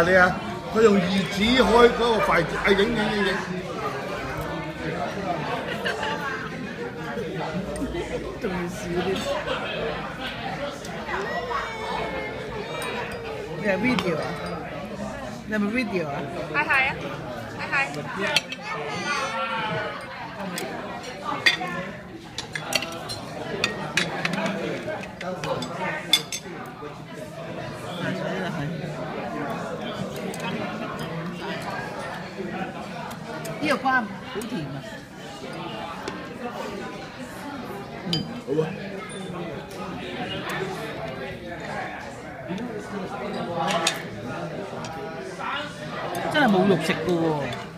埋你啊！佢用二指開嗰個筷子，影。 仲要笑啲。你係 video 啊？你係咪 video 啊？ 係啊，係。 呢個瓜好甜啊！ 好啊！ 真係冇肉食㗎喎〜